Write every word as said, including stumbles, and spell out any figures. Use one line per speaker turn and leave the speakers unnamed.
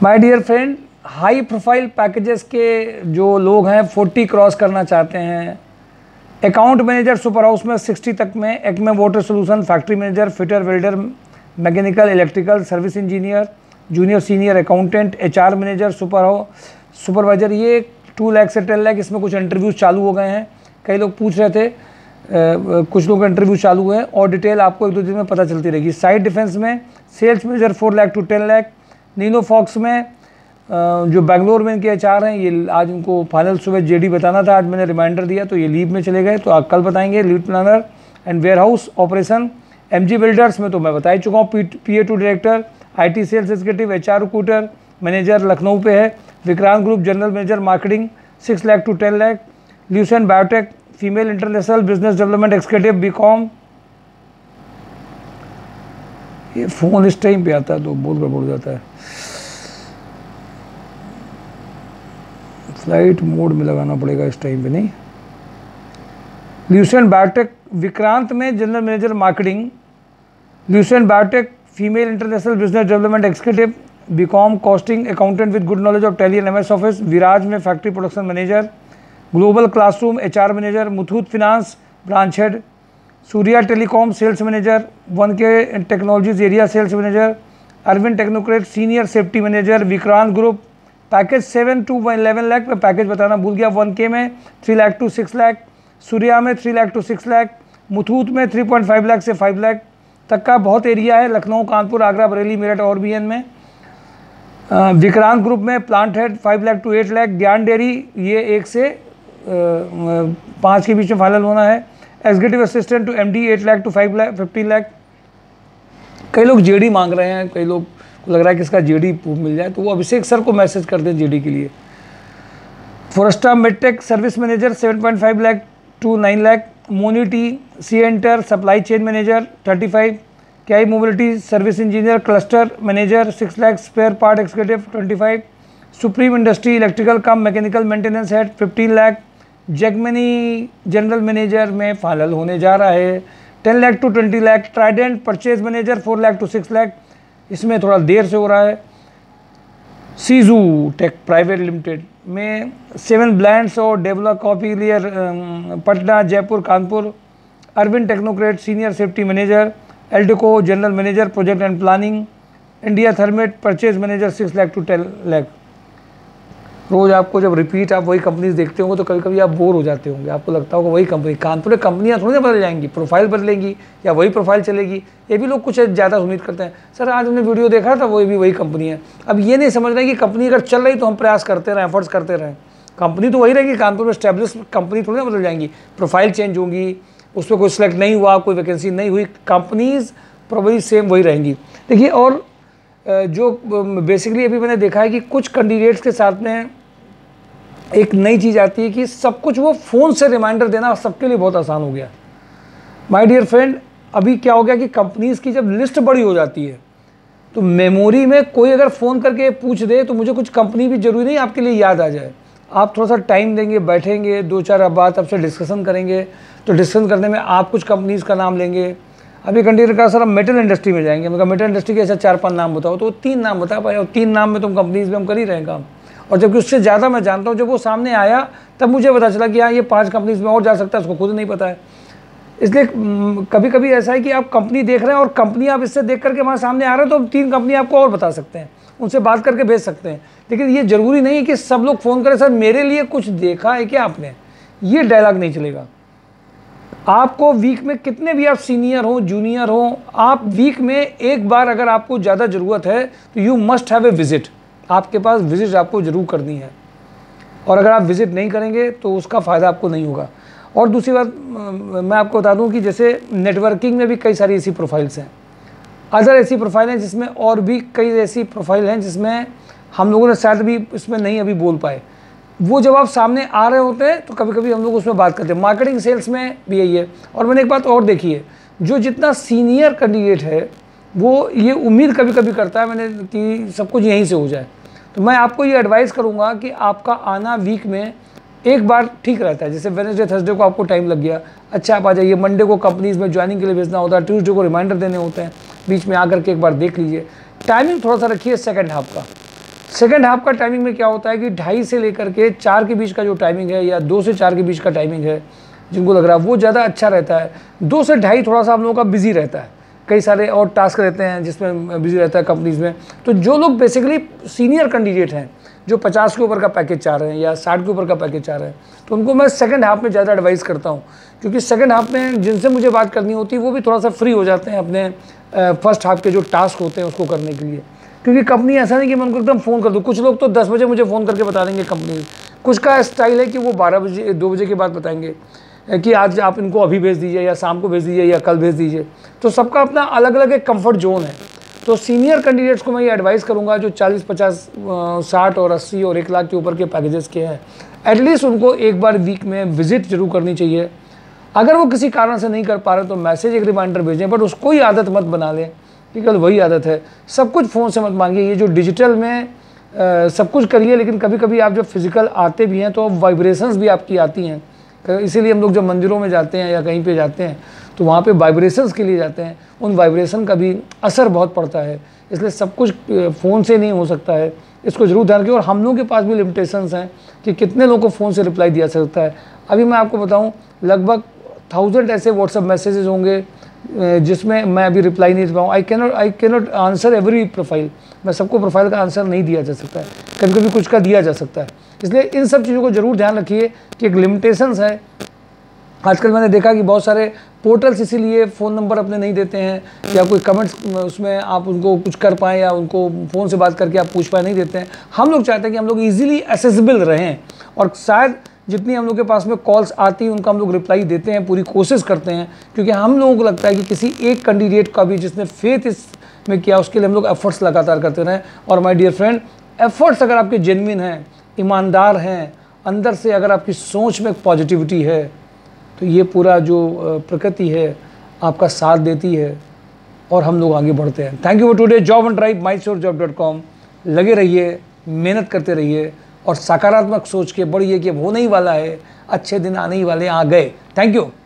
My dear friend, high profile packages के जो लोग हैं चालीस क्रॉस करना चाहते हैं। अकाउंट मैनेजर सुपर हाउस में साठ तक में, एक में water solution, factory manager, fitter, welder, mechanical, electrical, service engineer, junior senior accountant, HR manager, super house supervisor, ये टू लाख से टेन लाख इसमें कुछ इंटरव्यूज चालू हो गए हैं। कई लोग पूछ रहे थे, आ, कुछ लोग इंटरव्यू चालू हुए हैं और डिटेल आपको एक दो दिन में पता चलती रहेगी। साइड डिफेंस में sales manager four lakh to ten lakh, Nino Fox में जो बेंगलोर में इनके एचआर हैं, ये आज उनको फाइनल सुबह जेडी बताना था, आज मैंने रिमाइंडर दिया तो ये लीव में चले गए, तो आप कल बताएंगे। Lead planner and warehouse operation. MG builders में तो मैं बता ही चुका हूँ, P A to director, IT sales executive, HR recruiter manager Lucknow पे है। Vikrant group general manager marketing six lakh to ten lakh. Lucent biotech female international business development executive B com. ये फ़ोन इस टाइम पे आता है तो बहुत गड़बड़ जाता है, फ्लाइट मोड में लगाना पड़ेगा इस टाइम पे नहीं। ल्यूसेंट बायोटेक विक्रांत में general manager marketing. Lucent biotech female international business development executive, BCom costing accountant with good knowledge of Tally and MS office. Viraj में factory production manager. Global classroom HR manager. Muthoot finance branch head. Surya telecom sales manager. One K technologies area sales manager. Arvind technocrat senior safety manager. Vikrant group package seven to eleven lakh में package बताना भूल गया। One K में three lakh to six lakh. Surya में three lakh to six lakh. Muthoot में three point five lakh से five lakh तक का बहुत एरिया है। लखनऊ, कानपुर, आगरा, बरेली, मेरठ और बी एन में। विक्रांत ग्रुप में plant head five lakh to eight lakh. Gyan dairy ये एक से पाँच के बीच में फाइनल होना है। Executive assistant to MD eight lakh to five lakh fifteen lakh. कई लोग जेडी मांग रहे हैं, कई लोग को लग रहा है कि इसका जेडी मिल जाए तो वो अभिषेक सर को मैसेज कर दें जेडी के लिए। Foresta Medtech service manager seven point five lakh to nine lakh. मोनिटी सी एंटर supply chain manager thirty five. कैई mobility service engineer cluster manager six lakh. Spare part executive twenty five. Supreme industry electrical cum mechanical maintenance head fifteen lakh. जैगमनी general manager में final होने जा रहा है ten lakh to twenty lakh. Trident purchase manager four lakh to six lakh, इसमें थोड़ा देर से हो रहा है। सीजू टेक प्राइवेट लिमिटेड में सेवन ब्रांड्स और डेवलप कॉपी लियर Patna, Jaipur, Kanpur. Arvind technocrat senior safety manager. Eldeco general manager project and planning. India थर्मेट purchase manager six lakh to ten lakh. रोज़ आपको जब रिपीट आप वही कंपनीज देखते होंगे तो कभी कभी आप बोर हो जाते होंगे, आपको लगता होगा वही कंपनी। कानपुर कंपनियां थोड़ी ना बदल जाएंगी, प्रोफाइल बदलेंगी या वही प्रोफाइल चलेगी, ये भी लोग कुछ ज़्यादा उम्मीद करते हैं। सर आज हमने वीडियो देखा था वो भी वही कंपनी है। अब ये नहीं समझ रहे कि कंपनी अगर चल रही तो हम प्रयास करते रहें, एफर्ट्स करते रहें। कंपनी तो वही रहेगी, कानपुर में स्टैब्लिश कंपनी थोड़ी ना बदल जाएंगी, प्रोफाइल चेंज होंगी, उस पर कोई सिलेक्ट नहीं हुआ, कोई वैकेंसी नहीं हुई, कंपनीज प्रोबेबली सेम वही रहेंगी। देखिए, और जो बेसिकली अभी मैंने देखा है कि कुछ कैंडिडेट्स के साथ में एक नई चीज़ आती है कि सब कुछ वो फ़ोन से रिमाइंडर देना सबके लिए बहुत आसान हो गया। माय डियर फ्रेंड, अभी क्या हो गया कि कंपनीज़ की जब लिस्ट बड़ी हो जाती है तो मेमोरी में कोई अगर फ़ोन करके पूछ दे तो मुझे कुछ कंपनी भी ज़रूरी नहीं आपके लिए याद आ जाए। आप थोड़ा सा टाइम देंगे, बैठेंगे, दो चार बात आपसे डिस्कशन करेंगे, तो डिस्कशन करने में आप कुछ कंपनीज़ का नाम लेंगे। अभी कैंडिडेट का सर हम मेटल इंडस्ट्री में जाएंगे, मतलब मेटल इंडस्ट्री के ऐसा चार पाँच नाम बताओ, तो तीन नाम बता पाए, और तीन नाम में तुम कंपनीज़ में हम कर ही रहे हैं काम। और जबकि उससे ज़्यादा मैं जानता हूँ, जब वो सामने आया तब मुझे पता चला कि हाँ ये पांच कंपनीज में और जा सकता है, उसको खुद नहीं पता है। इसलिए कभी कभी ऐसा है कि आप कंपनी देख रहे हैं और कंपनी आप इससे देख करके वहाँ सामने आ रहे हैं तो तीन कंपनी आपको और बता सकते हैं, उनसे बात करके भेज सकते हैं। लेकिन ये ज़रूरी नहीं है कि सब लोग फ़ोन करें, सर मेरे लिए कुछ देखा है क्या आपने, ये डायलॉग नहीं चलेगा। आपको वीक में कितने भी आप सीनियर हो, जूनियर हो, आप वीक में एक बार अगर आपको ज़्यादा ज़रूरत है तो you must have a visit, आपके पास विजिट आपको ज़रूर करनी है। और अगर आप विजिट नहीं करेंगे तो उसका फ़ायदा आपको नहीं होगा। और दूसरी बात मैं आपको बता दूं कि जैसे नेटवर्किंग में भी कई सारी ऐसी प्रोफाइल्स हैं, अदर ऐसी प्रोफाइल हैं जिसमें, और भी कई ऐसी प्रोफाइल हैं जिसमें हम लोगों ने शायद भी इसमें नहीं अभी बोल पाए। वो जब आप सामने आ रहे होते हैं तो कभी कभी हम लोग उसमें बात करते हैं। मार्केटिंग सेल्स में भी यही है। और मैंने एक बात और देखी है, जो जितना सीनियर कैंडिडेट है वो ये उम्मीद कभी कभी करता है मैंने कि सब कुछ यहीं से हो जाए। तो मैं आपको ये एडवाइस करूंगा कि आपका आना वीक में एक बार ठीक रहता है। जैसे वेडनेसडे थर्सडे को आपको टाइम लग गया, अच्छा आप आ जाइए। मंडे को कंपनीज में ज्वाइनिंग के लिए भेजना होता है, ट्यूसडे को रिमाइंडर देने होते हैं, बीच में आकर के एक बार देख लीजिए। टाइमिंग थोड़ा सा रखिए सेकंड हाफ का, सेकेंड हाफ का टाइमिंग में क्या होता है कि ढाई से लेकर के चार के बीच का जो टाइमिंग है या दो से चार के बीच का टाइमिंग है जिनको लग रहा है वो ज़्यादा अच्छा रहता है। दो से ढाई थोड़ा सा हम लोगों का बिजी रहता है, कई सारे और टास्क रहते हैं जिसमें बिजी रहता है कंपनीज़ में। तो जो लोग बेसिकली सीनियर कैंडिडेट हैं जो पचास के ऊपर का पैकेज चाह रहे हैं या साठ के ऊपर का पैकेज चाह रहे हैं तो उनको मैं सेकंड हाफ में ज़्यादा एडवाइस करता हूँ, क्योंकि सेकंड हाफ में जिनसे मुझे बात करनी होती है वो भी थोड़ा सा फ्री हो जाते हैं अपने फर्स्ट हाफ के जो टास्क होते हैं उसको करने के लिए। क्योंकि कंपनी ऐसा नहीं कि मैं उनको एकदम फ़ोन कर दूँ, कुछ लोग तो दस बजे मुझे फ़ोन करके बता देंगे कंपनी, कुछ का स्टाइल है कि वो बारह बजे दो बजे के बाद बताएंगे कि आज आप इनको अभी भेज दीजिए या शाम को भेज दीजिए या कल भेज दीजिए। तो सबका अपना अलग अलग एक कंफर्ट जोन है। तो सीनियर कैंडिडेट्स को मैं ये एडवाइस करूंगा जो चालीस पचास साठ और अस्सी और एक लाख के ऊपर के पैकेजेस के हैं, एटलीस्ट उनको एक बार वीक में विजिट जरूर करनी चाहिए। अगर वो किसी कारण से नहीं कर पा रहे तो मैसेज एक रिमाइंडर भेजें, बट उसको ही आदत मत बना लें कि कल वही आदत है, सब कुछ फ़ोन से मत मांगिए। ये जो डिजिटल में आ, सब कुछ करिए, लेकिन कभी कभी आप जब फिजिकल आते भी हैं तो वाइब्रेशंस भी आपकी आती हैं। इसीलिए हम लोग जब मंदिरों में जाते हैं या कहीं पे जाते हैं तो वहाँ पे वाइब्रेशंस के लिए जाते हैं, उन वाइब्रेशन का भी असर बहुत पड़ता है। इसलिए सब कुछ फ़ोन से नहीं हो सकता है, इसको जरूर ध्यान रखिए। और हम लोग के पास भी लिमिटेशंस हैं कि कितने लोगों को फ़ोन से रिप्लाई दिया सकता है। अभी मैं आपको बताऊँ लगभग थाउजेंड ऐसे व्हाट्सअप मैसेजेस होंगे जिसमें मैं अभी रिप्लाई नहीं दे पाऊँ। I cannot I cannot answer every profile, मैं सबको प्रोफाइल का आंसर नहीं दिया जा सकता है, कभी कभी कुछ का दिया जा सकता है। इसलिए इन सब चीज़ों को जरूर ध्यान रखिए कि एक लिमिटेशंस है। आजकल मैंने देखा कि बहुत सारे पोर्टल्स इसीलिए फ़ोन नंबर अपने नहीं देते हैं या कोई कमेंट्स उसमें आप उनको कुछ कर पाएँ या उनको फ़ोन से बात करके आप पूछ पाए, नहीं देते हैं। हम लोग चाहते हैं कि हम लोग ईजिली एसेसिबल रहें और शायद जितनी हम लोग के पास में कॉल्स आती हैं उनका हम लोग रिप्लाई देते हैं, पूरी कोशिश करते हैं, क्योंकि हम लोगों को लगता है कि किसी एक कैंडिडेट का भी जिसने फेथ इसमें किया उसके लिए हम लोग एफर्ट्स लगातार करते रहें। और माय डियर फ्रेंड, एफर्ट्स अगर आपके जेन्युइन हैं, ईमानदार हैं, अंदर से अगर आपकी सोच में पॉजिटिविटी है तो ये पूरा जो प्रकृति है आपका साथ देती है और हम लोग आगे बढ़ते हैं। Thank you for today. Job and drive my sure job dot com. लगे रहिए, मेहनत करते रहिए और सकारात्मक सोच के बढ़िए कि अब होने ही वाला है, अच्छे दिन आने ही वाले, आ गए। Thank you.